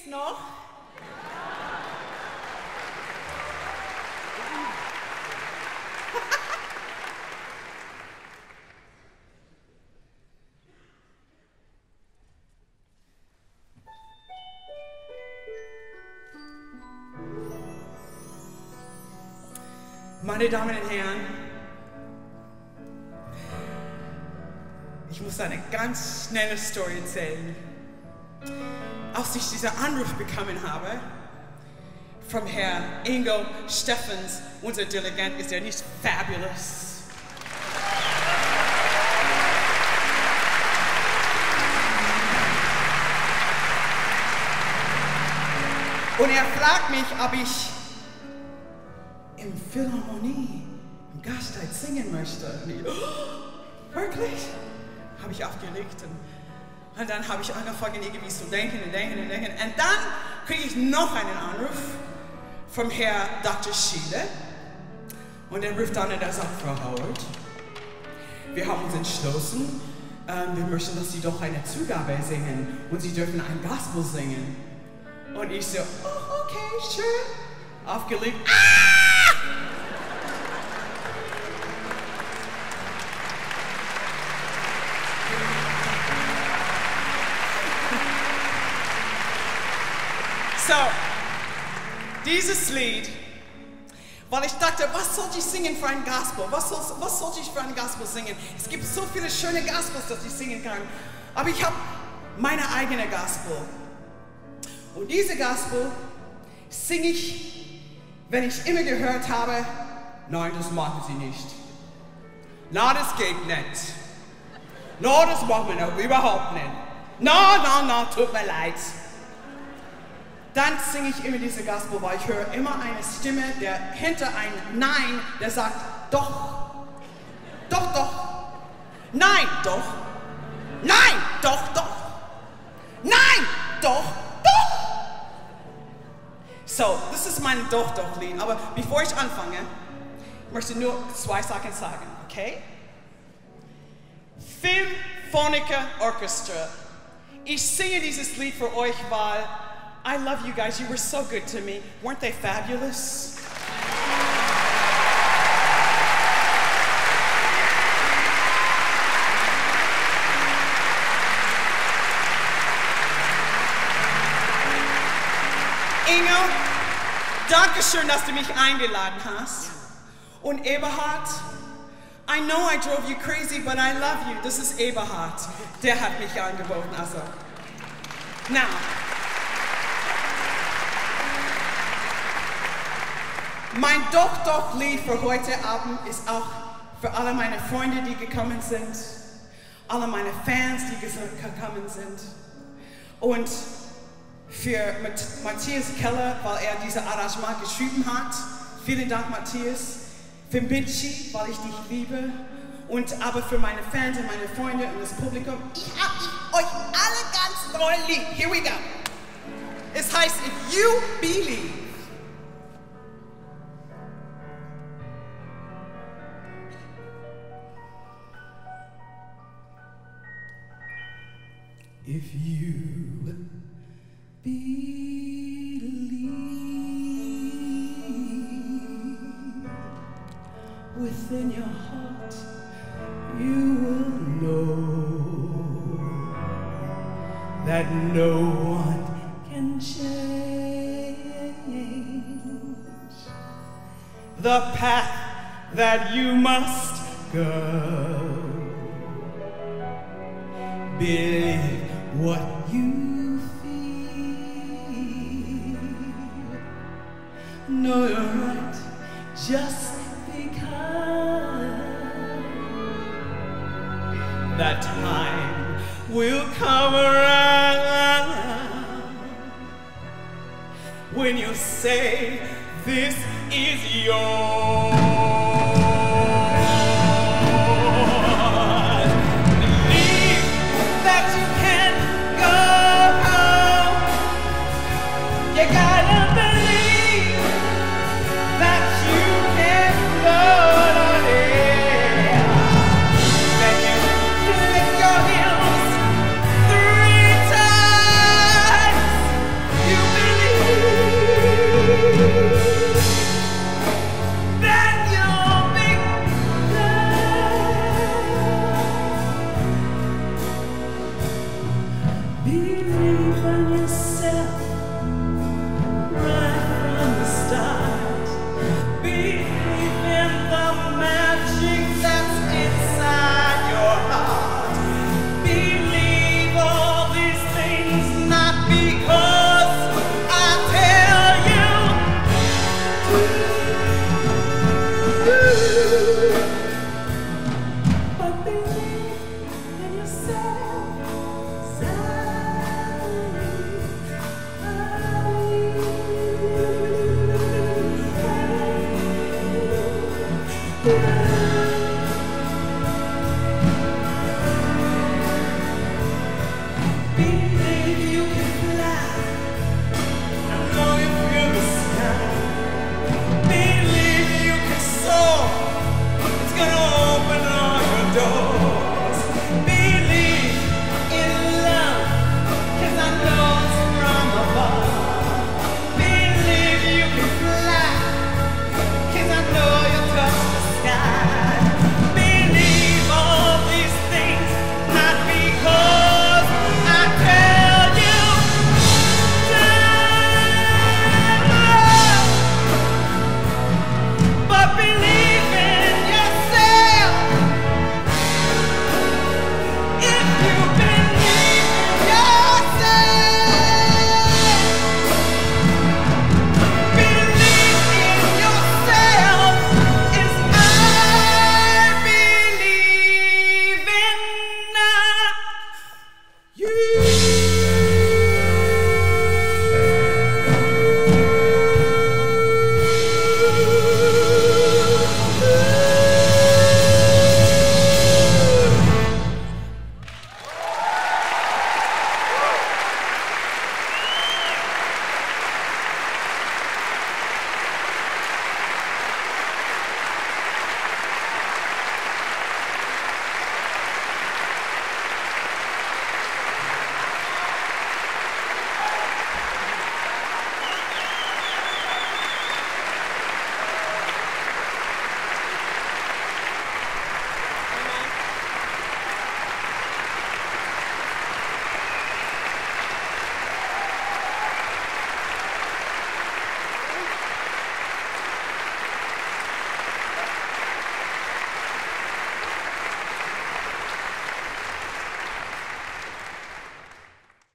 Geht's noch? Meine Damen und Herren, ich muss eine ganz schnelle Story erzählen. Als ich diesen Anruf bekommen habe, vom Herrn Ingo Steffens, unser Dirigent, ist er nicht fabulous? Und er fragt mich, ob ich im Philharmonie, im Gasthaus singen möchte. Und ich, oh, wirklich? Habe ich aufgelegt. Und dann habe ich angefangen, irgendwie zu denken. Und dann kriege ich noch einen Anruf vom Herrn Dr. Schiele. Und er ruft an und er sagt, Frau Howard, wir haben uns entschlossen, wir möchten, dass Sie doch eine Zugabe singen. Und Sie dürfen ein Gospel singen. Und ich so, oh, okay, schön. Aufgelegt. So, dieses Lied, weil ich dachte, was sollte ich singen für ein Gospel? Was sollte ich für ein Gospel singen? Es gibt so viele schöne Gospels, dass ich singen kann. Aber ich habe meine eigene Gospel. Und diese Gospel singe ich, wenn ich immer gehört habe, nein, das machen Sie nicht. Na, das geht nicht. Na, das machen wir noch überhaupt nicht. Na, tut mir leid. Dann singe ich immer diese Gospel, weil ich höre immer eine Stimme, der hinter ein Nein, der sagt, doch, doch, doch, nein, doch, nein, doch, doch, nein, doch, doch. So, das ist mein Doch-Doch-Lied, aber bevor ich anfange, möchte ich nur 2 Sachen sagen, okay? Philharmonia Orchestra. Ich singe dieses Lied für euch, weil I love you guys. You were so good to me. Weren't they fabulous? Ingo, danke schön, dass du mich eingeladen hast. Und Eberhard, I know I drove you crazy, but I love you. Das ist Eberhard. Der hat mich angeboten. Also, now. Mein Doch-Doch-Lied für heute Abend ist auch für alle meine Freunde, die gekommen sind, alle meine Fans, die gekommen sind, und für Matthias Keller, weil er diese Arrangement geschrieben hat. Vielen Dank, Matthias. Für Mitchi, weil ich dich liebe, und aber für meine Fans und meine Freunde und das Publikum. Ich habe euch alle ganz doll lieb. Here we go. Es heißt, if you believe. If you believe within your heart, you will know that no one can change the path that you must go. Believe what you feel. No, you're right, just because that time will come around when you say this is yours. You deines